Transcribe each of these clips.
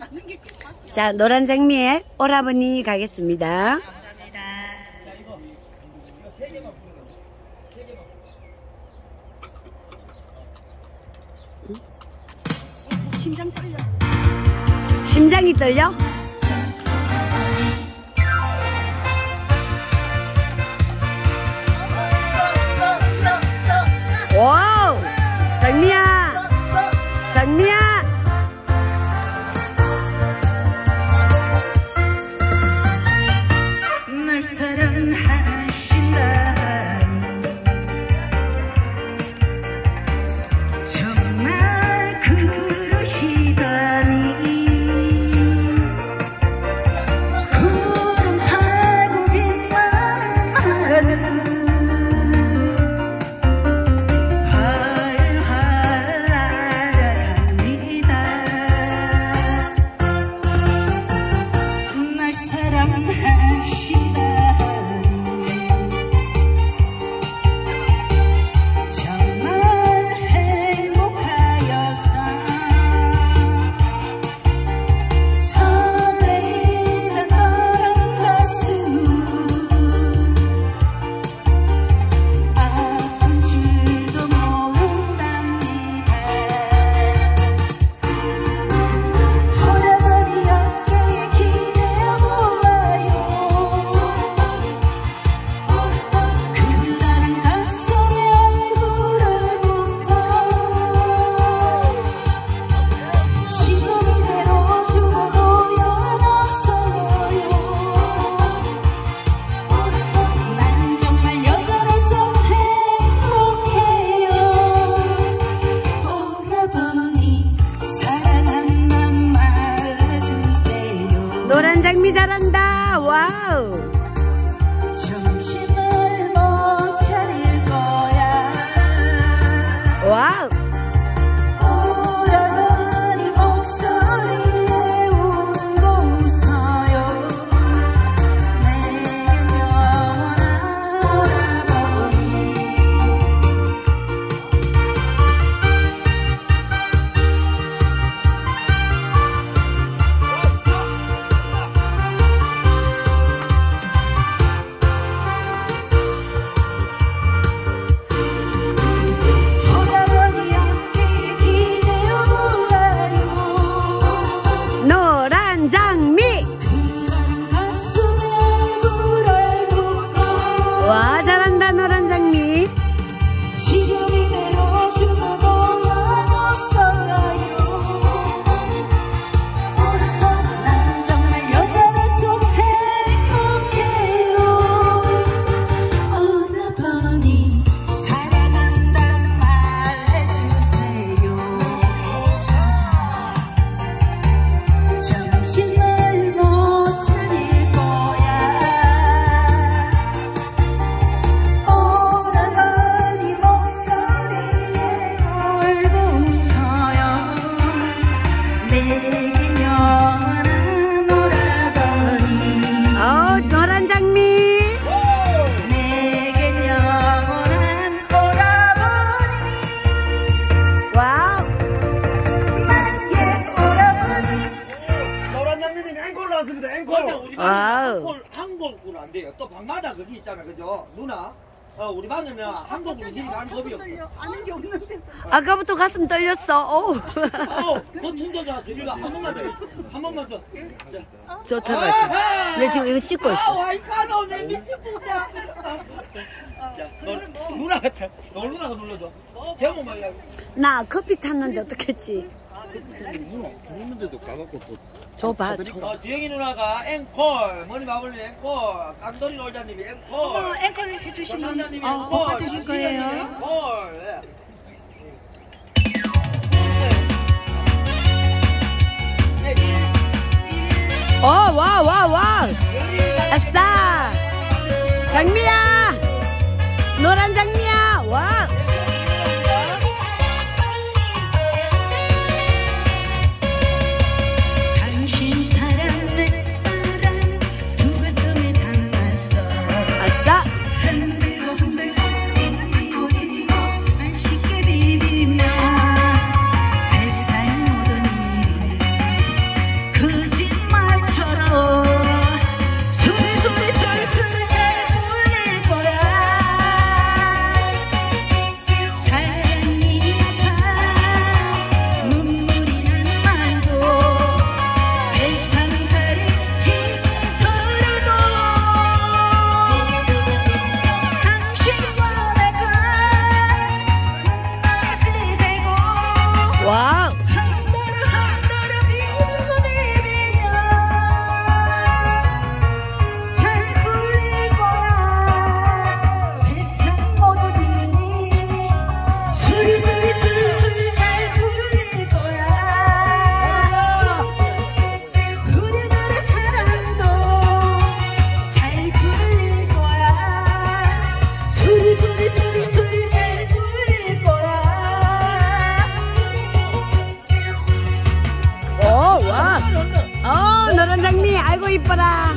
자, 노란 장미에 오라버니 가겠습니다. 심장 떨려. 심장이 떨려? 와우! 장미야! 장미야! 날 사랑하신다니 정말 그러시다니 구름 타고 빛나는 하늘 활활 날아갑니다. 날 사랑하신다니 정말 행복하여서 설레이던 너란 가슴 아픈 줄도 모른답니다. 오라버니 어깨에 기대어 보아요. 그날은 가슴에 얼굴을 묻고 지금 이대로 죽어도 영원없어요. 난 정말 여자로서 행복해요. 오라버니 사랑한단 말해주세요. 노란 장미 잘한다. 와우! 정신을 못 차릴 거야. 와우! 오라버니 목소리에 울고 웃어요. 내겐 영원한 오라버니. 오라버니 어깨에 기대어 보아요. 노란 장미! 그날은 가슴에 얼굴을 묻고 와, 잘한다, 노란 장미. 지금 이대로 죽어도 영원없어요. 난 정말 여자로서 행복해요. 오라버니 사랑한단 말해주세요. 정신을 못 차릴 거야. 오라버니 목소리에 울고 웃어요. 내겐 영원한 오라버니. 노란 장미. 내겐 영원한 오라버니. 와우! 나의 오라버니. 노란 장미님이 앵콜 나왔습니다. 앵콜. 우리 와우. 방금 한 곡으로 안 돼요. 또 방마다 그게 있잖아, 그죠? 누나, 우리 방금은 한 곡으로 지금 하는 법이 없어. 아는 게 없는데. 아까부터 가슴 떨렸어. 오. 버튼도 좋았어. 이거 한 번만 더, 한 번만 더. 저 들어갈게. 내 지금 이거 찍고 있어. 와이카노 내 미친구야. 누나가 누나가 눌러줘. 제목만 이야기. 나 커피 탔는데 어떡했지? 누나 부르는데도 가갖고 또 줘봐. 지영이 누나가 앵콜, 머니 마블리 앵콜, 깜돌이 놀자님이 앵콜, 앵콜 해주시면 남자님이 오빠 되실 거예요. 앵콜. 와. 아싸! 장미야! 노란 장미야! 와! 당신 사랑 내 사랑 두 가슴에 담았어. 아싸! 흔들고 뒤집고 맛있게 비비며 세상 모든 일을 노란 장미, 아이고 이뻐라.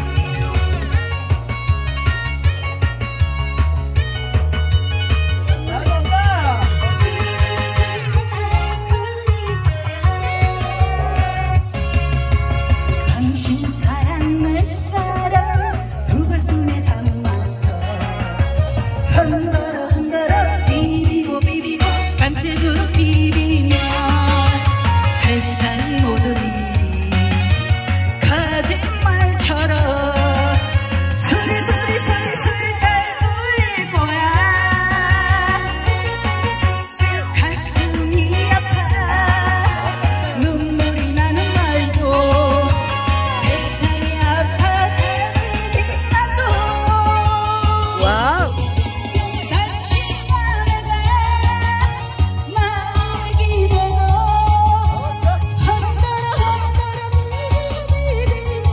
당신 사랑 내 사랑 두 가슴에 담았어. 흔들어 흔들어 비비고 비비고 밤새도록 비비면 세상 모든 일이 거짓말처럼 소리 소리 소리 소리 잘 울릴 거야. 가슴이 아파 눈물이 나는 말도 세상이 아파 잠이 나도 와우. 당신과 내가 마음을 기대고 흔들어 흔들어 비비며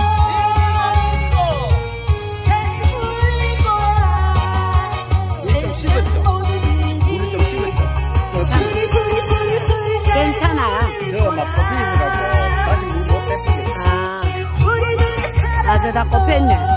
잘 울릴 거야. 세상 모든 우리 좀 일이 식었어. 소리 소리 소리 소리 잘 괜찮아요. 저막 커피 있어가지고 다시 물 못 뺐습니다. 아, 우리들의 사랑 저 다 꼽혔네.